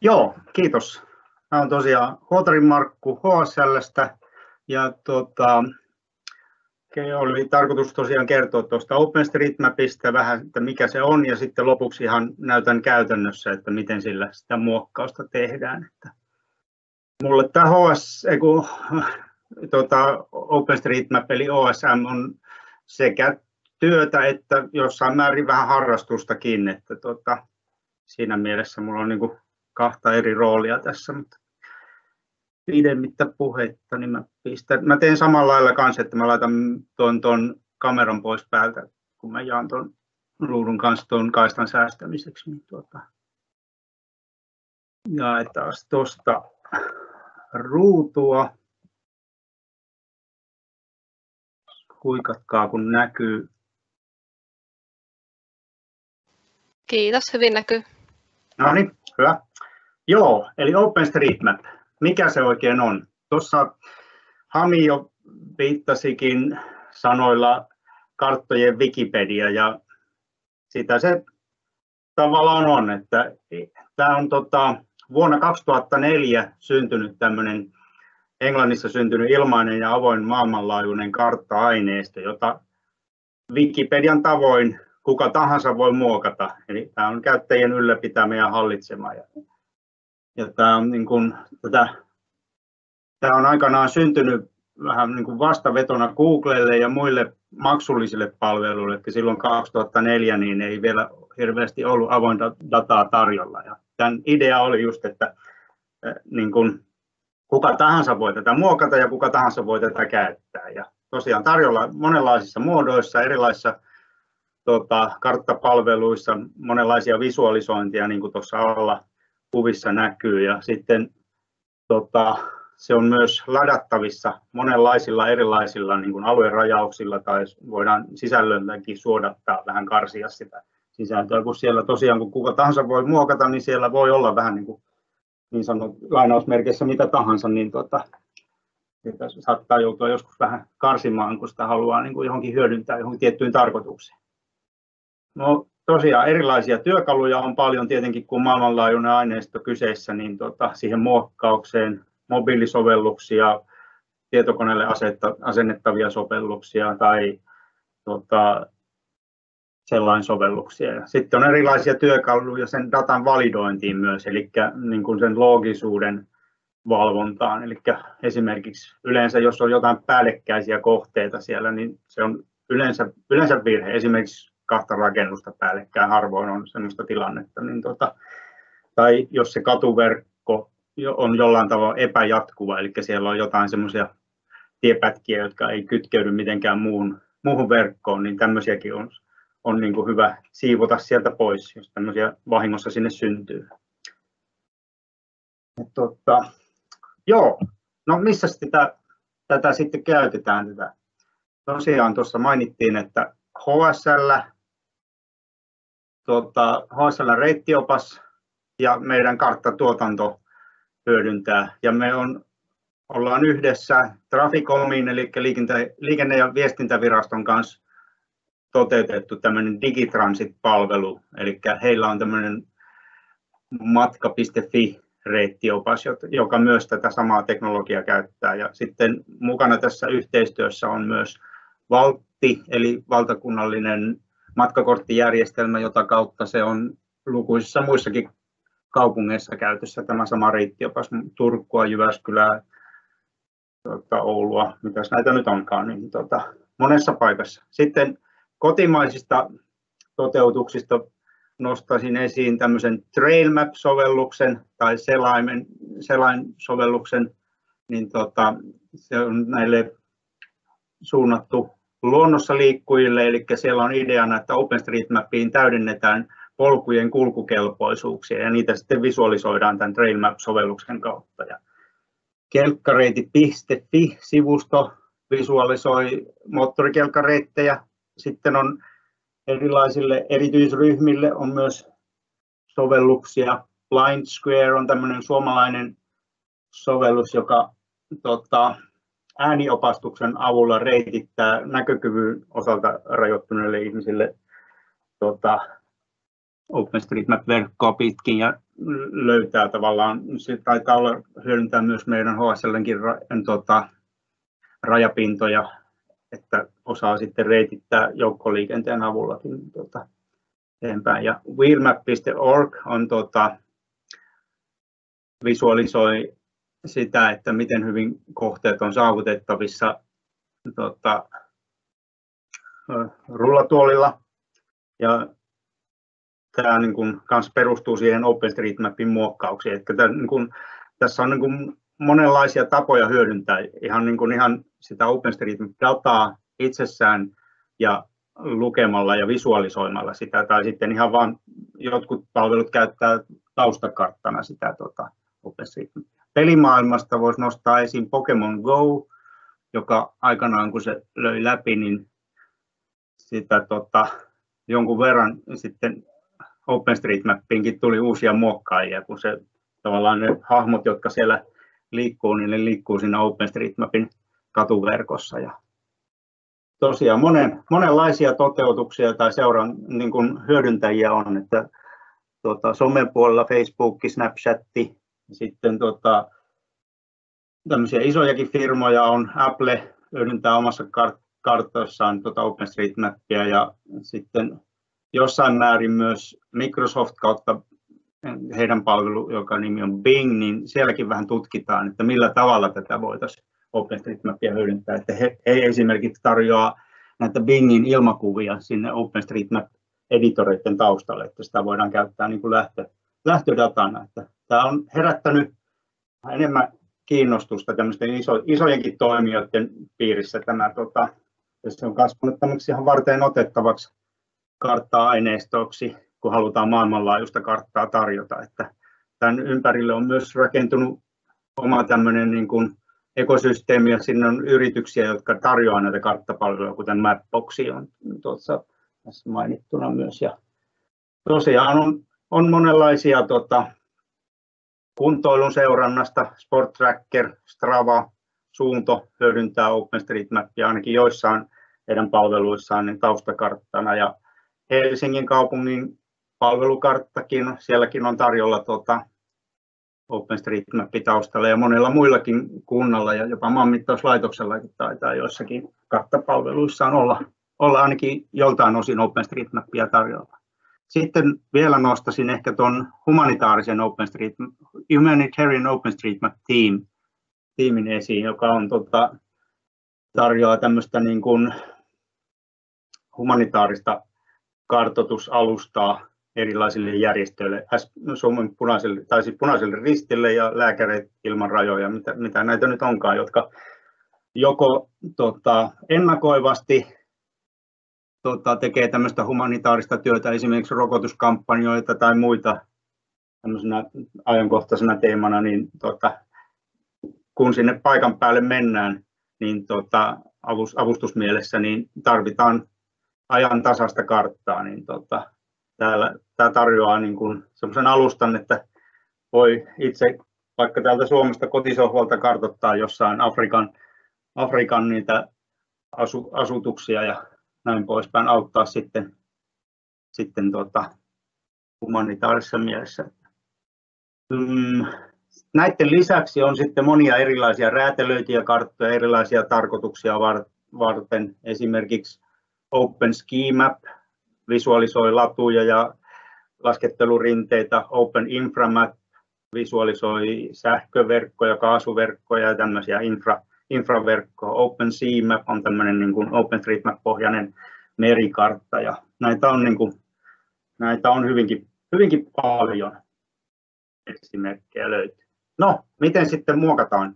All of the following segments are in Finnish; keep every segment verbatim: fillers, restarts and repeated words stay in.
Joo, kiitos. Mä olen tosiaan Huotarin Markku H S L:stä ja tota, oli tarkoitus tosiaan kertoa tuosta OpenStreetMapista vähän, että mikä se on, ja sitten lopuksi ihan näytän käytännössä, että miten sillä sitä muokkausta tehdään. Että mulle tämä H S, ei kun, tota, OpenStreetMap eli O S M on sekä työtä että jossain määrin vähän harrastustakin, että tota, siinä mielessä mulla on niin kuin kahta eri roolia tässä, mutta pidemmittä puhetta, niin mä, pistän. mä teen samalla lailla kanssa, että mä laitan tuon, tuon kameran pois päältä, kun mä jaan tuon ruudun kanssa tuon kaistan säästämiseksi. Niin tuota, jaetaan tuosta ruutua. Huikatkaa, kun näkyy. Kiitos, hyvin näkyy. No niin, hyvä. Joo, eli OpenStreetMap. Mikä se oikein on? Tuossa Hami jo viittasikin sanoilla karttojen Wikipedia, ja sitä se tavallaan on, että tämä on tota, vuonna kaksituhattaneljä syntynyt tämmöinen Englannissa syntynyt ilmainen ja avoin maailmanlaajuinen kartta-aineisto, jota Wikipedian tavoin kuka tahansa voi muokata. Eli tämä on käyttäjien ylläpitämä ja hallitsema. Ja, ja tämä on niin kuin, tätä, tämä on aikanaan syntynyt vähän niin kuin vastavetona Googlelle ja muille maksullisille palveluille, että silloin kaksituhattaneljä niin ei vielä hirveästi ollut avointa dataa tarjolla. Ja tämän idea oli just, että niin kuin, kuka tahansa voi tätä muokata ja kuka tahansa voi tätä käyttää. Ja tosiaan tarjolla monenlaisissa muodoissa, erilaisissa tota, karttapalveluissa, monenlaisia visualisointia, niin kuin tuossa alla kuvissa näkyy. Ja sitten tota, se on myös ladattavissa monenlaisilla erilaisilla niin kuin aluerajauksilla, tai voidaan sisällöltäkin suodattaa, vähän karsia sitä sisältöä, kun siellä tosiaan kun kuka tahansa voi muokata, niin siellä voi olla vähän niin kuin niin sanottu lainausmerkeissä mitä tahansa, niin tota, että saattaa joutua joskus vähän karsimaan, kun sitä haluaa niin kuin johonkin hyödyntää johonkin tiettyyn tarkoitukseen. No tosiaan erilaisia työkaluja on paljon tietenkin, kun maailmanlaajuinen aineisto kyseessä, niin tota, siihen muokkaukseen mobiilisovelluksia, tietokoneelle asennettavia sovelluksia tai tota, sellainen sovelluksia. Sitten on erilaisia työkaluja sen datan validointiin myös, eli niin kuin sen loogisuuden valvontaan. Eli esimerkiksi yleensä, jos on jotain päällekkäisiä kohteita siellä, niin se on yleensä, yleensä virhe. Esimerkiksi kahta rakennusta päällekkäin, harvoin on sellaista tilannetta. Niin tota, tai jos se katuverkko on jollain tavalla epäjatkuva, eli siellä on jotain semmoisia tiepätkiä, jotka ei kytkeydy mitenkään muuhun, muuhun verkkoon, niin tämmöisiäkin on. on niin kuin hyvä siivota sieltä pois, jos tämmöisiä vahingossa sinne syntyy. Tota, joo, no missä sitä, tätä sitten käytetään? Tätä? Tosiaan tuossa mainittiin, että H S L, tota, H S L-reittiopas ja meidän karttatuotanto hyödyntää. Ja me on, ollaan yhdessä Traficomin, eli Liikenne- ja viestintäviraston kanssa toteutettu tämmöinen Digitransit-palvelu, eli heillä on tämmöinen matka piste fi-reittiopas, joka myös tätä samaa teknologiaa käyttää. Ja sitten mukana tässä yhteistyössä on myös Valtti, eli valtakunnallinen matkakorttijärjestelmä, jota kautta se on lukuisissa muissakin kaupungeissa käytössä tämä sama reittiopas, Turkua, Jyväskylää, tuota, Oulua, mitäs näitä nyt onkaan, niin tuota, monessa paikassa. Sitten kotimaisista toteutuksista nostaisin esiin tämmöisen TrailMap-sovelluksen tai selaimen, selainsovelluksen, niin tota, se on näille suunnattu luonnossa liikkujille, eli siellä on ideana, että OpenStreetMapiin täydennetään polkujen kulkukelpoisuuksia ja niitä sitten visualisoidaan tämän TrailMap-sovelluksen kautta. Ja kelkkareitit piste fi-sivusto visualisoi moottorikelkkareittejä. Sitten on erilaisille erityisryhmille on myös sovelluksia. Blind Square on tämmöinen suomalainen sovellus, joka tota, ääniopastuksen avulla reitittää näkökyvyn osalta rajoittuneille ihmisille tota, OpenStreetMap-verkkoa pitkin ja löytää tavallaan, se taitaa olla hyödyntää myös meidän H S L:nkin ra, tota, rajapintoja, että osaa sitten reitittää joukkoliikenteen avullakin tota, eteenpäin. Ja wheelmap piste org on tota, visualisoi sitä, että miten hyvin kohteet on saavutettavissa tota, rullatuolilla. Ja tämä niin kuin, kans perustuu siihen OpenStreetMapin muokkauksiin. Että tämä, niin kuin, tässä on niin kuin, monenlaisia tapoja hyödyntää ihan, niin kuin, ihan sitä OpenStreetMap-dataa itsessään ja lukemalla ja visualisoimalla sitä, tai sitten ihan vaan jotkut palvelut käyttää taustakarttana sitä tota, OpenStreetMapia. Pelimaailmasta voisi nostaa esiin Pokemon Go, joka aikanaan kun se löi läpi, niin sitä tota, jonkun verran sitten OpenStreetMapiinkin tuli uusia muokkaajia, kun se tavallaan ne hahmot, jotka siellä liikkuu, niin ne liikkuu siinä OpenStreetMapin katuverkossa. Ja tosiaan monen, monenlaisia toteutuksia tai seuran niin kuin hyödyntäjiä on, että tuota, somen puolella Facebook, Snapchat, sitten tuota, tämmöisiä isojakin firmoja on, Apple hyödyntää omassa kart- kartoissaan tuota OpenStreetMapia ja sitten jossain määrin myös Microsoft kautta heidän palvelu, joka nimi on Bing, niin sielläkin vähän tutkitaan, että millä tavalla tätä voitaisiin OpenStreetMapia hyödyntää. Että he, he esimerkiksi tarjoaa näitä Bingin ilmakuvia sinne OpenStreetMap-editoreiden taustalle, että sitä voidaan käyttää niin kuin lähtö, lähtödatana. Että tämä on herättänyt enemmän kiinnostusta tämmöisten iso, isojenkin toimijoiden piirissä. Tämä, tota, se on kasvanut tämmöksi ihan varten otettavaksi kartta-aineistoksi, kun halutaan maailmanlaajuista karttaa tarjota. Että tämän ympärille on myös rakentunut oma tämmöinen niin kuin ekosysteemi, ja sinne on yrityksiä, jotka tarjoaa näitä karttapalveluja, kuten Mapbox on tuossa tässä mainittuna myös. Ja tosiaan on, on monenlaisia tota, kuntoilun seurannasta, Sport Tracker, Strava, Suunto hyödyntää OpenStreetMapia ainakin joissain heidän palveluissaan niin taustakarttana, ja Helsingin kaupungin palvelukarttakin, sielläkin on tarjolla tuota OpenStreetMap taustalla, ja monilla muillakin kunnalla ja jopa maanmittauslaitoksellakin taitaa joissakin karttapalveluissaan olla, olla ainakin joltain osin OpenStreetMapia tarjolla. Sitten vielä nostaisin ehkä tuon humanitaarisen OpenStreetMap, Humanitarian OpenStreetMap Team, tiimin esiin, joka on tota, tarjoaa tämmöistä niin kuin humanitaarista kartoitusalustaa erilaisille järjestöille, Suomen punaiselle, tai siis punaiselle ristille ja Lääkärit ilman rajoja, mitä, mitä näitä nyt onkaan, jotka joko tota, ennakoivasti tota, tekee tämmöistä humanitaarista työtä, esimerkiksi rokotuskampanjoita tai muita tämmöisenä ajankohtaisena teemana, niin tota, kun sinne paikan päälle mennään, niin tota, avustusmielessä niin tarvitaan ajan tasasta karttaa, niin tota, täällä, tämä tarjoaa niin kuin semmoisen alustan, että voi itse vaikka täältä Suomesta kotisohvalta kartoittaa jossain Afrikan, Afrikan niitä asu, asutuksia ja näin poispäin, auttaa sitten, sitten tota, humanitaarisessa mielessä. Mm, näiden lisäksi on sitten monia erilaisia räätälöityjä karttoja, erilaisia tarkoituksia varten, esimerkiksi OpenSkiMap visualisoi latuja ja laskettelurinteitä, OpenInfraMap visualisoi sähköverkkoja, kaasuverkkoja ja tämmöisiä infra, infraverkkoja. OpenSeaMap on tämmöinen niin kuin OpenStreetMap-pohjainen merikartta, ja näitä on, niin kuin, näitä on hyvinkin, hyvinkin paljon esimerkkejä löytyy. No, miten sitten muokataan?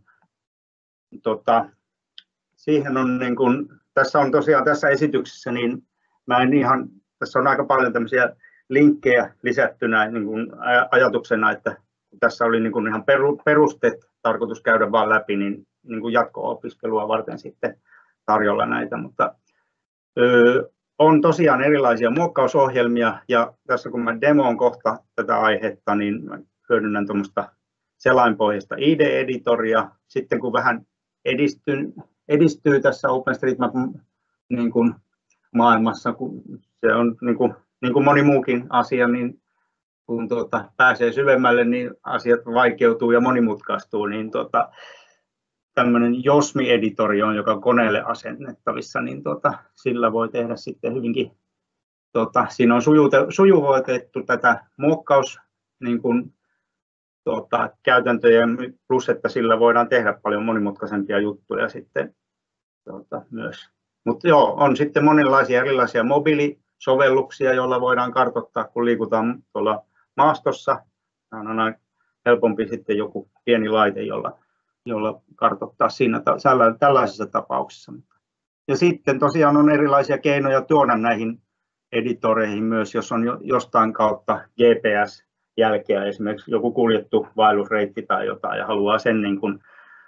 Tota, siihen on niin kuin, tässä on tosiaan tässä esityksessä, niin mä en ihan, tässä on aika paljon tämmöisiä linkkejä lisättynä niin kuin ajatuksena, että tässä oli niin kuin ihan perusteet tarkoitus käydä vaan läpi, niin, niin kuin jatko-opiskelua varten sitten tarjolla näitä, mutta ö, on tosiaan erilaisia muokkausohjelmia, ja tässä kun mä demoon kohta tätä aihetta, niin mä hyödynnän tuommoista selainpohjaista I D-editoria. Sitten kun vähän edistyy, edistyy tässä OpenStreetMap niin kuin maailmassa, kun se on niin kuin niin kuin moni muukin asia, niin kun tuota, pääsee syvemmälle, niin asiat vaikeutuu ja monimutkaistuu, niin tuota, tämmöinen Josmi-editori on, joka on koneelle asennettavissa, niin tuota, sillä voi tehdä sitten hyvinkin, tuota, siinä on sujuvoitettu tätä muokkaus niin kuin, tuota, käytäntöjä, plus että sillä voidaan tehdä paljon monimutkaisempia juttuja sitten tuota, myös. Mutta joo, on sitten monenlaisia erilaisia mobiilisovelluksia, joilla voidaan kartoittaa, kun liikutaan tuolla maastossa. Tämä on aina helpompi sitten joku pieni laite, jolla, jolla kartoittaa siinä tällaisissa tapauksissa. Ja sitten tosiaan on erilaisia keinoja tuoda näihin editoreihin myös, jos on jostain kautta G P S-jälkeä, esimerkiksi joku kuljettu vaellusreitti tai jotain, ja haluaa sen, niin kuin,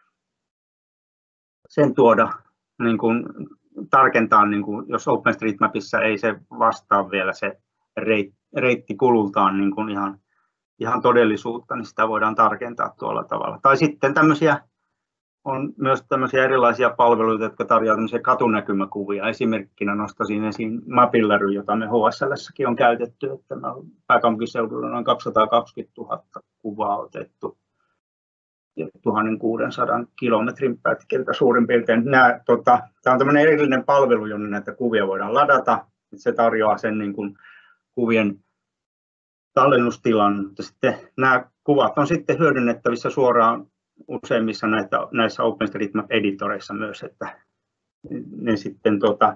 sen tuoda, niin kuin, tarkentaa, niin kuin, jos OpenStreetMapissa ei se vastaa vielä se reitti kulultaan niin kuin ihan, ihan todellisuutta, niin sitä voidaan tarkentaa tuolla tavalla. Tai sitten tämmöisiä, on myös tämmöisiä erilaisia palveluita, jotka tarjoavat tämmöisiä katunäkymäkuvia. Esimerkkinä nostaisin esiin Mapillary, jota me H S L:ssäkin on käytetty, että pääkaupunkiseudulla on noin kaksisataakaksikymmentätuhatta kuvaa otettu tuhatkuusisataa kilometrin pätkiltä suurin piirtein. Nämä, tota, tämä on tämmöinen erillinen palvelu, jonne näitä kuvia voidaan ladata. Se tarjoaa sen niin kuin kuvien tallennustilan, mutta sitten nämä kuvat on sitten hyödynnettävissä suoraan useimmissa näitä, näissä OpenStreetMap-editoreissa myös, että ne sitten tuota,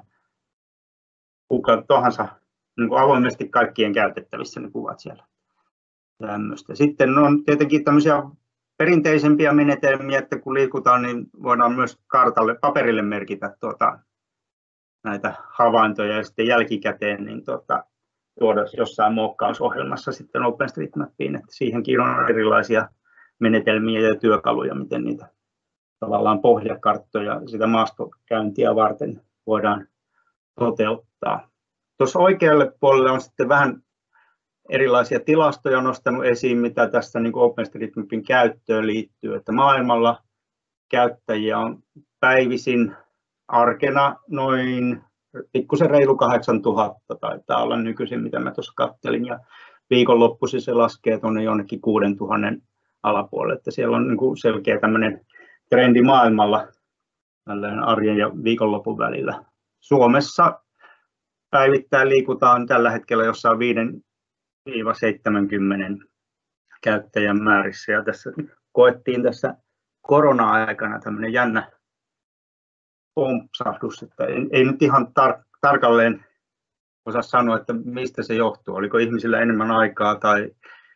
kuka tahansa niin kuin avoimesti kaikkien käytettävissä ne kuvat siellä. Tämmöistä. Sitten on tietenkin tämmöisiä perinteisempiä menetelmiä, että kun liikutaan, niin voidaan myös kartalle, paperille merkitä tuota, näitä havaintoja ja sitten jälkikäteen niin tuota, tuoda jossain muokkausohjelmassa sitten OpenStreetMapiin, että siihenkin on erilaisia menetelmiä ja työkaluja, miten niitä tavallaan pohjakarttoja sitä maastokäyntiä varten voidaan toteuttaa. Tuossa oikealle puolelle on sitten vähän erilaisia tilastoja nostanut esiin, mitä tässä niin kuin OpenStreetMapin käyttöön liittyy, että maailmalla käyttäjiä on päivisin arkena noin pikkusen reilu kahdeksantuhatta taitaa olla nykyisin, mitä mä tuossa kattelin, ja viikonloppuisin se laskee tuonne jonnekin kuudentuhannen alapuolelle, että siellä on niin kuin selkeä tämmöinen trendi maailmalla arjen ja viikonlopun välillä. Suomessa päivittäin liikutaan tällä hetkellä jossain viidestä seitsemäänkymmeneen käyttäjän määrissä, ja tässä koettiin tässä korona-aikana tämmöinen jännä pompsahdus, että ei, ei nyt ihan tar- tarkalleen osaa sanoa, että mistä se johtuu, oliko ihmisillä enemmän aikaa tai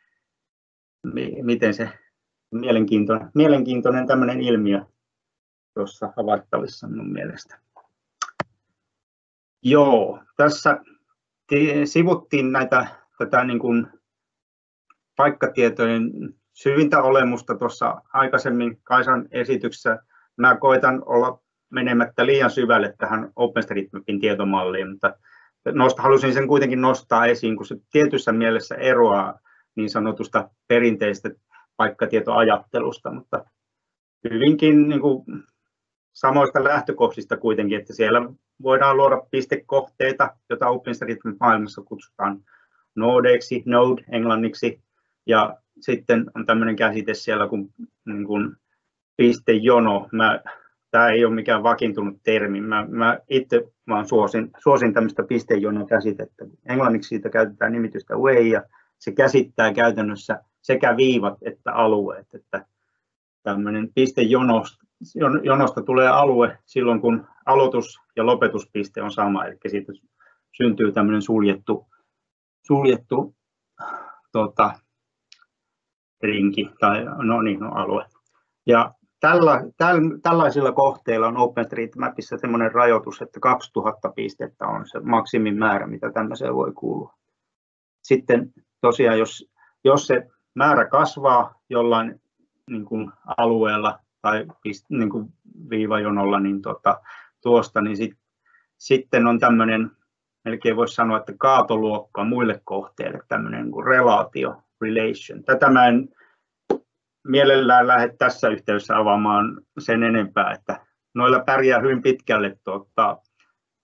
mi- miten se mielenkiintoinen, mielenkiintoinen tämmöinen ilmiö tuossa havaittavissa minun mielestä. Joo, tässä sivuttiin näitä tätä niin kuin paikkatietojen syvintä olemusta tuossa aikaisemmin Kaisan esityksessä. Mä koitan olla menemättä liian syvälle tähän OpenStreetMapin tietomalliin, mutta nosta, halusin sen kuitenkin nostaa esiin, kun se tietyssä mielessä eroaa niin sanotusta perinteistä paikkatietoajattelusta, mutta hyvinkin niin kuin samoista lähtökohdista kuitenkin, että siellä voidaan luoda pistekohteita, joita OpenStreetMap-maailmassa kutsutaan nodeiksi, node englanniksi, ja sitten on tämmöinen käsite siellä kuin, niin kuin pistejono. Mä, tämä ei ole mikään vakiintunut termi, mä, mä itse vaan suosin, suosin tämmöistä pistejonon käsitettä. Englanniksi siitä käytetään nimitystä way, ja se käsittää käytännössä sekä viivat että alueet, että tämmöinen pistejonosta jonosta tulee alue silloin, kun aloitus- ja lopetuspiste on sama, eli siitä syntyy tämmöinen suljettu, suljettu tota, rinki tai no niin, no, alue. Ja tällä, täl, tällaisilla kohteilla on OpenStreetMapissa semmoinen rajoitus, että kaksituhatta pistettä on se maksimimäärä, mitä tämmöiseen voi kuulua. Sitten tosiaan, jos, jos se määrä kasvaa jollain niin kuin alueella tai niin kuin viivajonolla niin tuota, tuosta, niin sit, sitten on tämmöinen, melkein voisi sanoa, että kaatoluokka muille kohteille, tämmöinen niin kuin relaatio, relation. Tätä mä en mielellään lähde tässä yhteydessä avaamaan sen enempää, että noilla pärjää hyvin pitkälle tuota,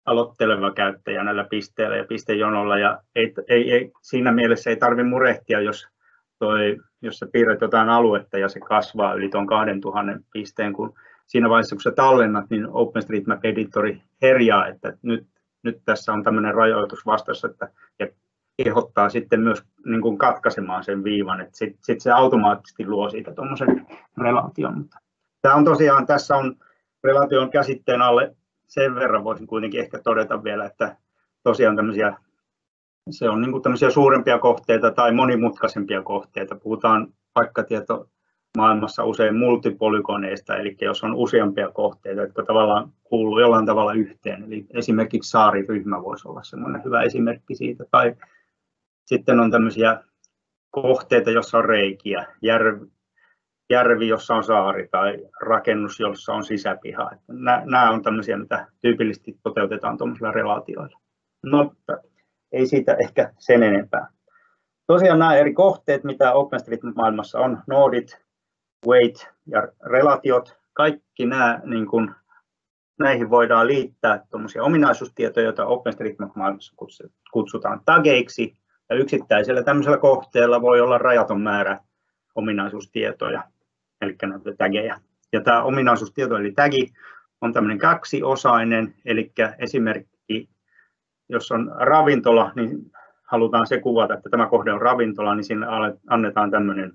aloitteleva käyttäjä näillä pisteillä ja pistejonolla, ja ei, ei, ei, siinä mielessä ei tarvitse murehtia, jos, toi, jos sä piirrät jotain aluetta ja se kasvaa yli tuon kahdentuhannen pisteen, kun siinä vaiheessa, kun sä tallennat, niin OpenStreetMap-editori herjaa, että nyt, nyt tässä on tämmöinen rajoitus vastassa, että, ja kehottaa sitten myös niin kuin katkaisemaan sen viivan, että sitten sit se automaattisesti luo siitä tuommoisen relaation. Mutta tämä on tosiaan, tässä on relaation käsitteen alle sen verran voisin kuitenkin ehkä todeta vielä, että tosiaan tämmöisiä, se on niin kuin tämmöisiä suurempia kohteita tai monimutkaisempia kohteita. Puhutaan paikkatietomaailmassa usein multipolygoneista, eli jos on useampia kohteita, jotka tavallaan kuuluu jollain tavalla yhteen. Eli esimerkiksi saariryhmä voisi olla semmoinen hyvä esimerkki siitä. Tai sitten on tämmöisiä kohteita, joissa on reikiä, järvi, järvi, jossa on saari, tai rakennus, jossa on sisäpiha. Nämä on tämmöisiä, mitä tyypillisesti toteutetaan tuollaisilla relaatioilla. No, ei siitä ehkä sen enempää. Tosiaan nämä eri kohteet, mitä OpenStreetMap-maailmassa on, noodit, weight ja relaatiot, kaikki nämä, niin kuin, näihin voidaan liittää tuommoisia ominaisuustietoja, joita OpenStreetMap-maailmassa kutsutaan tageiksi, ja yksittäisellä tämmöisellä kohteella voi olla rajaton määrä ominaisuustietoja, eli näitä tageja. Ja tämä ominaisuustieto, eli tagi, on tämmöinen kaksiosainen, eli esimerkki, jos on ravintola, niin halutaan se kuvata, että tämä kohde on ravintola, niin sinne annetaan tämmöinen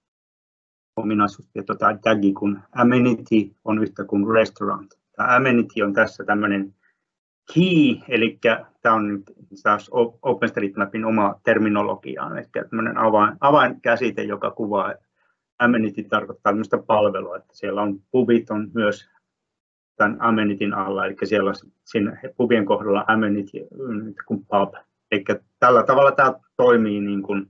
ominaisuustieto tai tagi, kun amenity on yhtä kuin restaurant. Tämä amenity on tässä tämmöinen key, eli tämä on nyt taas OpenStreetMapin oma terminologia, eli tämmöinen avain, avainkäsite, joka kuvaa, amenity tarkoittaa tämmöistä palvelua, että siellä on pubit on myös tämän amenityn alla, eli siellä siinä pubien kohdalla amenity kuin pub. Eli tällä tavalla tämä toimii niin kuin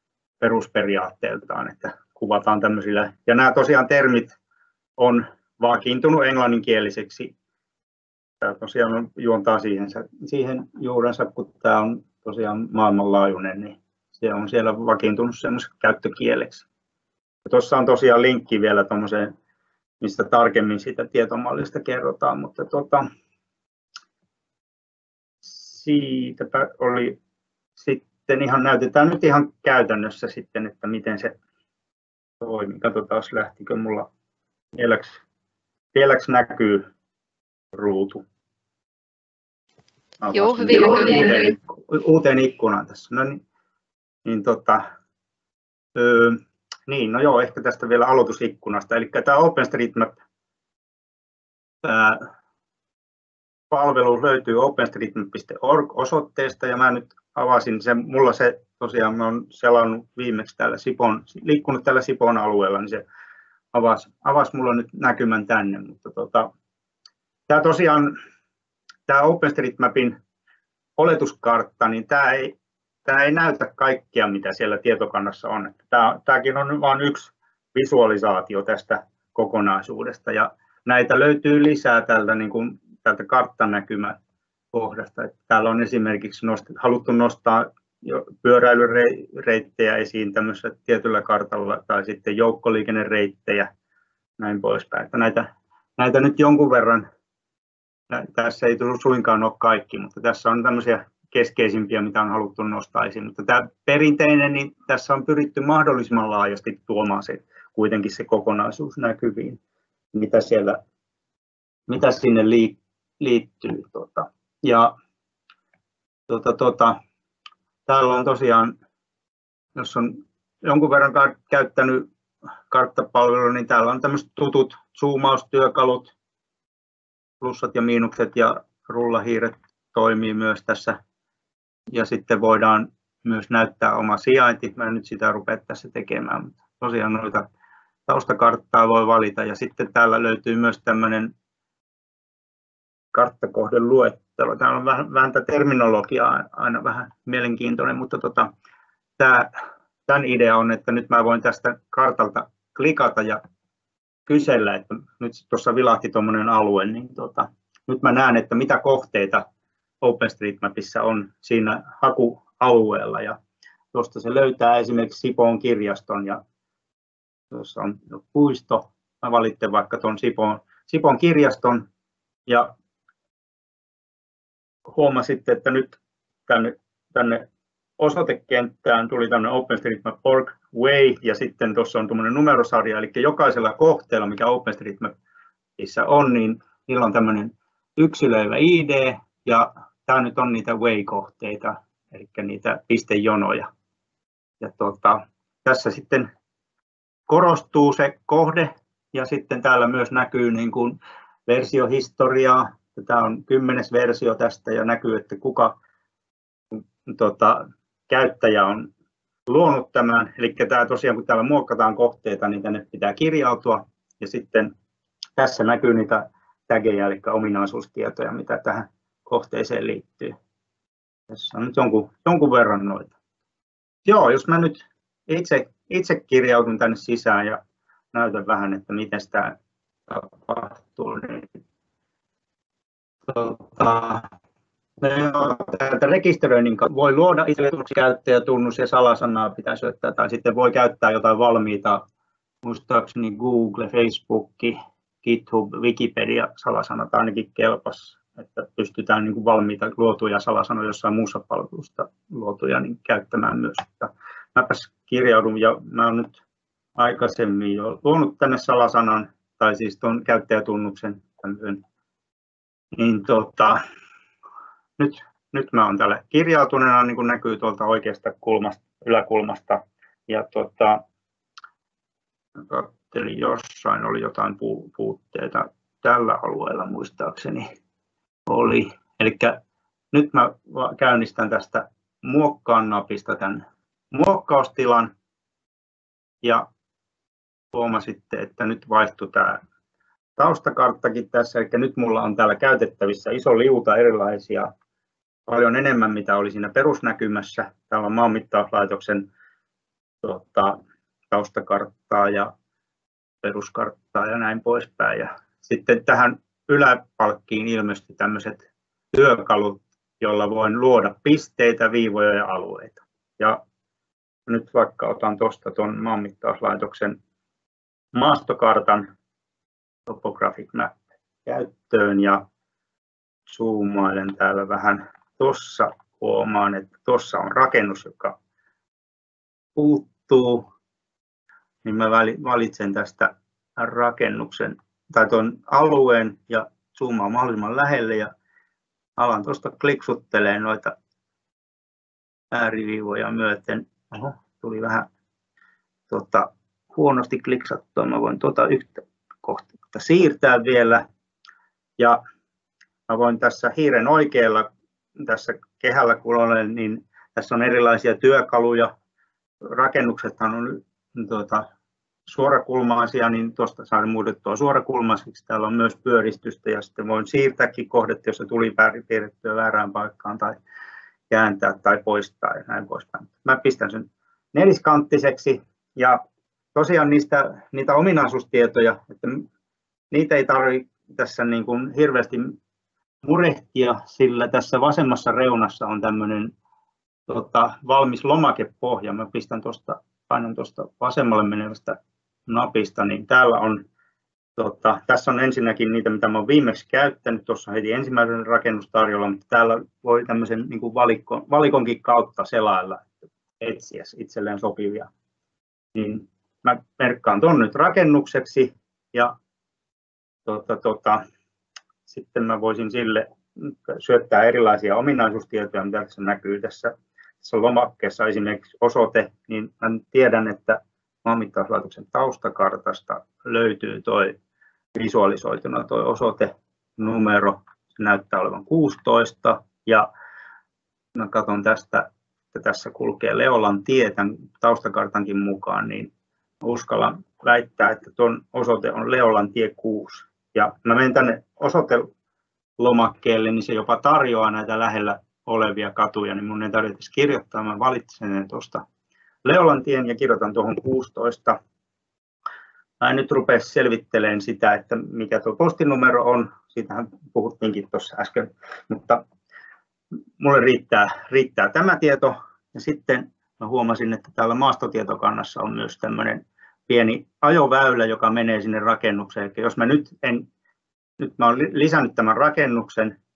perusperiaatteeltaan, että kuvataan tämmöisillä, ja nämä tosiaan termit on vakiintunut englanninkieliseksi. Tämä tosiaan juontaa siihen, siihen juurensa, kun tämä on tosiaan maailmanlaajuinen, niin se on siellä vakiintunut semmoiseksi käyttökieleksi. Ja tuossa on tosiaan linkki vielä tuommoiseen, mistä tarkemmin siitä tietomallista kerrotaan, mutta tuota, siitäpä oli sitten ihan, näytetään nyt ihan käytännössä sitten, että miten se toimii. Katsotaan, lähtikö mulla vieläks, vieläks näkyy ruutu. Joo, hyvin uuteen, uuteen ikkunaan tässä. No niin, niin, tota, öö, niin, no joo, ehkä tästä vielä aloitusikkunasta. Eli tämä OpenStreetMap tämä palvelu löytyy openstreetmap piste org osoitteesta, ja mä nyt avasin sen, mulla se tosiaan, mä oon selannut viimeksi täällä Sipon, liikkunut tällä Sipon alueella, niin se avasi, avasi mulla nyt näkymän tänne, mutta tota, tämä tosiaan, tämä OpenStreetMapin oletuskartta, niin tämä ei, tämä ei näytä kaikkia, mitä siellä tietokannassa on. Tämä, tämäkin on vain yksi visualisaatio tästä kokonaisuudesta, ja näitä löytyy lisää tältä, niin kuin, tältä karttanäkymäkohdasta. Että täällä on esimerkiksi nostet, haluttu nostaa pyöräilyreittejä esiin tämmöisellä tietyllä kartalla, tai sitten joukkoliikennereittejä, näin poispäin. Että näitä, näitä nyt jonkun verran, tässä ei suinkaan ole kaikki, mutta tässä on tämmöisiä keskeisimpiä, mitä on haluttu nostaa esiin. Mutta tämä perinteinen, niin tässä on pyritty mahdollisimman laajasti tuomaan se, kuitenkin se kokonaisuus näkyviin, mitä, siellä, mitä sinne liittyy. Tuota. Ja tuota, tuota, täällä on tosiaan, jos on jonkun verran käyttänyt karttapalvelua, niin täällä on tämmöiset tutut zoomaustyökalut, plussat ja miinukset ja rullahiiret toimii myös tässä. Ja sitten voidaan myös näyttää oma sijainti. Mä en nyt sitä rupea tässä tekemään, mutta tosiaan noita taustakarttaa voi valita. Ja sitten täällä löytyy myös tämmöinen karttakohden luettelo. Täällä on vähän, vähän tämä terminologia aina vähän mielenkiintoinen, mutta tota, tämä, tämän idea on, että nyt mä voin tästä kartalta klikata ja kysellä, että nyt tuossa vilahti tuommoinen alue, niin tota, nyt mä näen, että mitä kohteita OpenStreetMapissa on siinä hakualueella, ja tuosta se löytää esimerkiksi Sipoon kirjaston, ja tuossa on puisto. Mä valitsen vaikka tuon Sipoon, Sipoon kirjaston, ja huomasitte, että nyt tänne, tänne osoitekenttään tuli tämmöinen OpenStreetMap piste org way, ja sitten tuossa on tuommoinen numerosarja, eli jokaisella kohteella, mikä OpenStreetMapissa on, niin niillä on tämmöinen yksilöivä I D, ja tämä nyt on niitä way-kohteita, eli niitä pistejonoja. Ja tuota, tässä sitten korostuu se kohde, ja sitten täällä myös näkyy niin kuin versiohistoriaa. Tämä on kymmenes versio tästä, ja näkyy, että kuka tota, käyttäjä on luonut tämän. Eli tämä tosiaan, kun täällä muokataan kohteita, niin tänne pitää kirjautua. Ja sitten tässä näkyy niitä tageja, eli ominaisuustietoja, mitä tähän kohteeseen liittyy. Tässä on nyt jonkun, jonkun verran noita. Joo, jos mä nyt itse, itse kirjautun tänne sisään ja näytän vähän, että miten tämä tapahtuu. Niin, tota, täältä rekisteröinnin voi luoda itselleni käyttäjätunnus ja salasanaa pitää syöttää, tai sitten voi käyttää jotain valmiita, muistaakseni Google, Facebook, GitHub, Wikipedia salasanat ainakin kelpas, että pystytään niin kuin valmiita luotuja salasanoja jossain muussa palvelusta luotuja niin käyttämään myös. Että mäpäs kirjaudun, ja mä olen nyt aikaisemmin jo luonut tänne salasanan, tai siis tuon käyttäjätunnuksen, tämmöisen, niin tota, nyt, nyt mä olen täällä kirjautuneena, niin kuin näkyy tuolta oikeasta kulmasta, yläkulmasta, ja tota, katselin, jossain oli jotain puutteita tällä alueella muistaakseni oli. Eli nyt mä käynnistän tästä muokkaan napista tämän muokkaustilan, ja huomasitte, että nyt vaihtui tämä taustakarttakin tässä, eli nyt mulla on täällä käytettävissä iso liuta erilaisia, paljon enemmän mitä oli siinä perusnäkymässä. Täällä on maanmittauslaitoksen tota, taustakarttaa ja peruskarttaa ja näin poispäin. Ja sitten tähän yläpalkkiin ilmestyi tämmöiset työkalut, joilla voin luoda pisteitä, viivoja ja alueita. Ja nyt vaikka otan tuosta tuon maanmittauslaitoksen maastokartan Topographic Map käyttöön ja zoomailen täällä vähän. Tuossa huomaan, että tuossa on rakennus, joka puuttuu, niin mä valitsen tästä rakennuksen tai tuon alueen ja zoomaan mahdollisimman lähelle ja alan tuosta kliksuttelee noita ääriviivoja myöten. Oho, tuli vähän tota, huonosti kliksattua. Mä voin tuota yhtä kohtaa siirtää vielä. Ja mä voin tässä hiiren oikealla tässä kehällä kun olen, niin tässä on erilaisia työkaluja. Rakennuksethan on tuota, suorakulmaisia, niin tuosta saan muutettua suorakulmaisiksi. Täällä on myös pyöristystä ja sitten voin siirtääkin kohdetta, jos se tuli piirrettyä väärään paikkaan tai kääntää tai poistaa ja näin poispäin. Mä pistän sen neliskanttiseksi ja tosiaan niistä, niitä ominaisuustietoja, että niitä ei tarvitse tässä niin kuin hirveästi murehtia, sillä tässä vasemmassa reunassa on tämmöinen tota, valmis lomakepohja. Mä pistän tuosta, painan tuosta vasemmalle menevästä napista, niin täällä on, tota, tässä on ensinnäkin niitä, mitä mä olen viimeksi käyttänyt. Tuossa heti ensimmäisen rakennustarjolla, mutta täällä voi tämmöisen niin kuin valikon, valikonkin kautta selailla, etsiä itselleen sopivia. Niin mä merkkaan tuon nyt rakennukseksi ja tota, tota, sitten mä voisin sille syöttää erilaisia ominaisuustietoja, mitä tässä näkyy tässä, tässä lomakkeessa, esimerkiksi osoite, niin mä tiedän, että maanmittauslaitoksen taustakartasta löytyy tuo visualisoituna tuo osoitenumero, se näyttää olevan kuusitoista, ja mä katson tästä, että tässä kulkee Leolan tie tämän taustakartankin mukaan, niin uskallan väittää, että tuon osoite on Leolan tie kuusi. Ja mä menen tänne osoitelomakkeelle, niin se jopa tarjoaa näitä lähellä olevia katuja, niin mun ei tarvitse kirjoittaa, mä valitsen ne tuosta Leolan tien ja kirjoitan tuohon kuusitoista. Mä en nyt rupea selvittelemään sitä, että mikä tuo postinumero on, siitähän puhuttiinkin tuossa äsken, mutta mulle riittää, riittää tämä tieto. Ja sitten mä huomasin, että täällä maastotietokannassa on myös tämmöinen pieni ajoväylä, joka menee sinne rakennukseen. Eli jos mä nyt en, nyt mä olen lisännyt tämän rakennuksen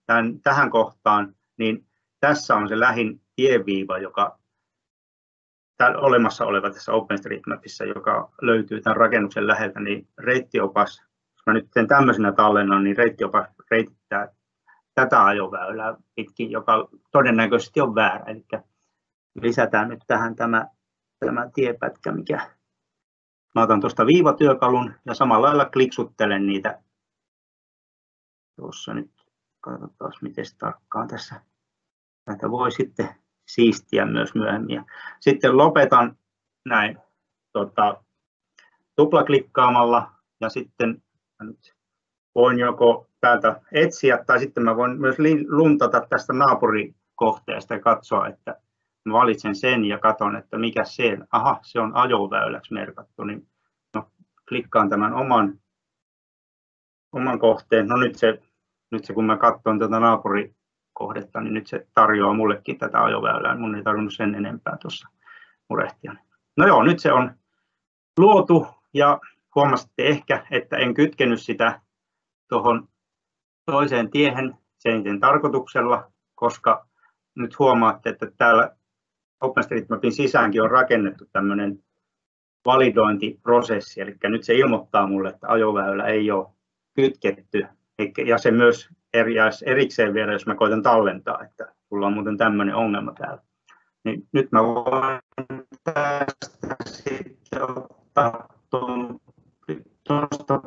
tämän, tähän kohtaan, niin tässä on se lähin tieviiva, joka olemassa oleva tässä OpenStreetMapissa, joka löytyy tämän rakennuksen läheltä, niin reittiopas, jos mä nyt teen tämmöisenä tallennan, niin reittiopas reitittää tätä ajoväylää pitkin, joka todennäköisesti on väärä. Eli lisätään nyt tähän tämä, tämä tiepätkä, mikä mä otan tuosta viivatyökalun ja samalla lailla kliksuttelen niitä. Tuossa nyt katsotaan, miten tarkkaan tässä. Näitä voi sitten siistiä myös myöhemmin. Sitten lopetan näin tota, tuplaklikkaamalla ja sitten nyt voin joko täältä etsiä tai sitten mä voin myös luntata tästä naapurikohteesta ja katsoa, että mä valitsen sen ja katson, että mikä se on. Aha, se on ajoväyläksi merkattu, niin no, klikkaan tämän oman, oman kohteen. No nyt se, nyt se kun mä katson tätä naapurikohdetta, niin nyt se tarjoaa mullekin tätä ajoväylää. Mun ei tarvinnut sen enempää tuossa murehtia. No joo, nyt se on luotu ja huomasitte ehkä, että en kytkenyt sitä tuohon toiseen tiehen sen tarkoituksella, koska nyt huomaatte, että täällä OpenStreetMapin sisäänkin on rakennettu tämmöinen validointiprosessi, eli nyt se ilmoittaa mulle, että ajoväylä ei ole kytketty, ja se myös erikseen vielä, jos mä koitan tallentaa, että mulla on muuten tämmöinen ongelma täällä. Niin nyt mä voin tästä sitten ottaa tuosta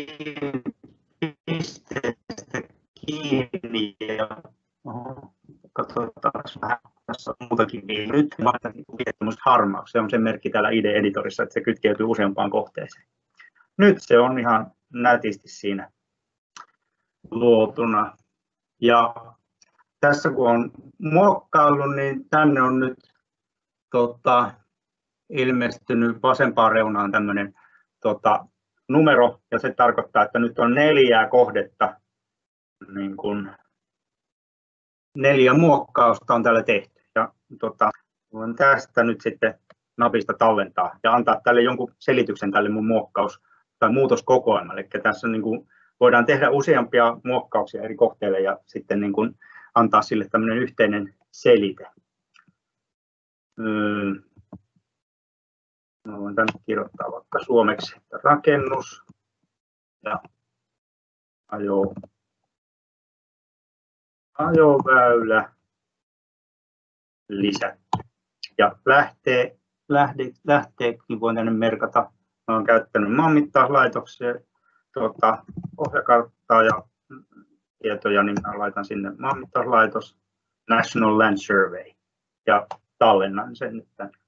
pisteestä kiinni ja oho, katsotaan vähän. Tässä on muutakin niin nyt harmaaksi. Se on sen merkki täällä I D E-editorissa, että se kytkeytyy useampaan kohteeseen. Nyt se on ihan nätisti siinä luotuna. Ja tässä kun on muokkaillut, niin tänne on nyt tota, ilmestynyt vasempaan reunaan tämmöinen tota, numero, ja se tarkoittaa, että nyt on neljää kohdetta, niin kuin neljä muokkausta on täällä tehty. Ja tota, voin tästä nyt sitten napista tallentaa ja antaa tälle jonkun selityksen tälle mun muokkaus- tai muutoskokoelmalle. Eli tässä niin kuin voidaan tehdä useampia muokkauksia eri kohteille ja sitten niin kuin antaa sille tämmöinen yhteinen selite. Mä voin tänne kirjoittaa vaikka suomeksi, että rakennus ja ajo, ajoväylä lisätty. Ja lähtee, lähde, lähteekin voin tänne merkata. Mä olen käyttänyt maanmittauslaitoksia, tuota, ohjakarttaa ja tietoja, niin mä laitan sinne maanmittauslaitos, National Land Survey, ja tallennan sen nyt tänne.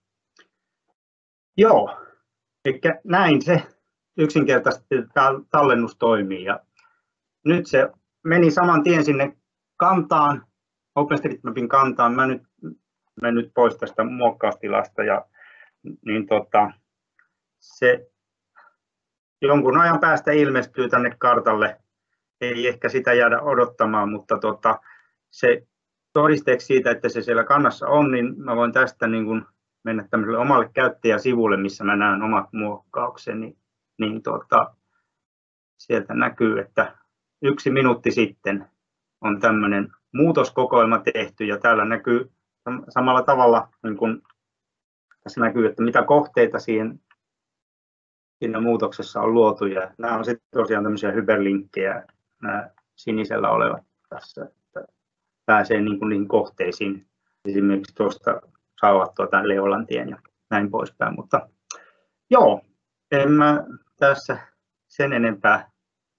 Joo, eli näin se yksinkertaisesti tallennus toimii. Ja nyt se meni saman tien sinne kantaan, OpenStreetMapin kantaan. Mä nyt menen nyt pois tästä muokkaustilasta ja niin tota, se jonkun ajan päästä ilmestyy tänne kartalle. Ei ehkä sitä jäädä odottamaan, mutta tota, se todisteeksi siitä, että se siellä kannassa on, niin mä voin tästä niin kuin mennä tämmöiselle omalle käyttäjäsivulle, missä mä näen omat muokkaukseni, niin tota, sieltä näkyy, että yksi minuutti sitten on tämmöinen muutoskokoelma tehty ja täällä näkyy samalla tavalla, niin kuin tässä näkyy, että mitä kohteita siihen, siinä muutoksessa on luotu ja nämä on sitten tosiaan tämmöisiä hyperlinkkejä, nämä sinisellä olevat tässä, että pääsee niin kuin niihin kohteisiin, esimerkiksi tuosta saavat tuota Leolantien ja näin poispäin, mutta joo, en mä tässä sen enempää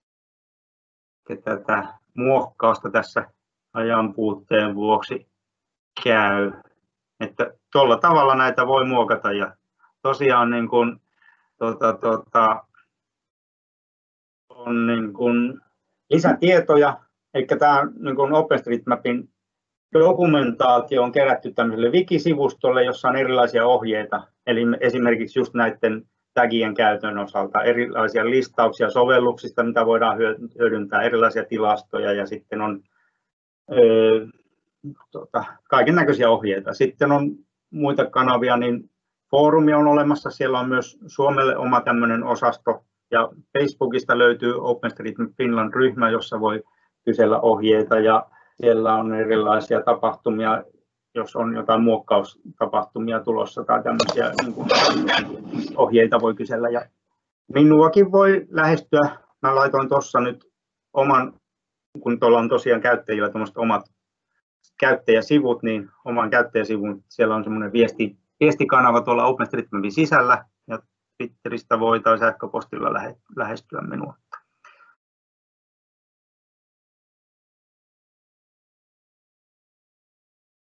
tätä muokkausta tässä ajan puutteen vuoksi käy, että tuolla tavalla näitä voi muokata ja tosiaan niin kuin, tuota, tuota, on niin kuin lisätietoja, eli tämä niin kuin OpenStreetMapin dokumentaatio on kerätty tämmöiselle wiki-sivustolle, jossa on erilaisia ohjeita, eli esimerkiksi just näiden tagien käytön osalta erilaisia listauksia sovelluksista, mitä voidaan hyödyntää, erilaisia tilastoja ja sitten on öö, tota, kaiken näköisiä ohjeita. Sitten on muita kanavia, niin foorumi on olemassa, siellä on myös Suomelle oma tämmöinen osasto ja Facebookista löytyy OpenStreetMap Finland-ryhmä, jossa voi kysellä ohjeita ja Siellä on erilaisia tapahtumia, jos on jotain muokkaustapahtumia tulossa tai tämmöisiä niin kuin ohjeita voi kysellä. Ja minuakin voi lähestyä. Mä laitoin tuossa nyt oman, kun tuolla on tosiaan käyttäjillä omat käyttäjäsivut, niin oman käyttäjäsivun, siellä on semmoinen viesti, viestikanava tuolla OpenStreetMapin sisällä, ja Twitteristä voi tai sähköpostilla lähestyä minua.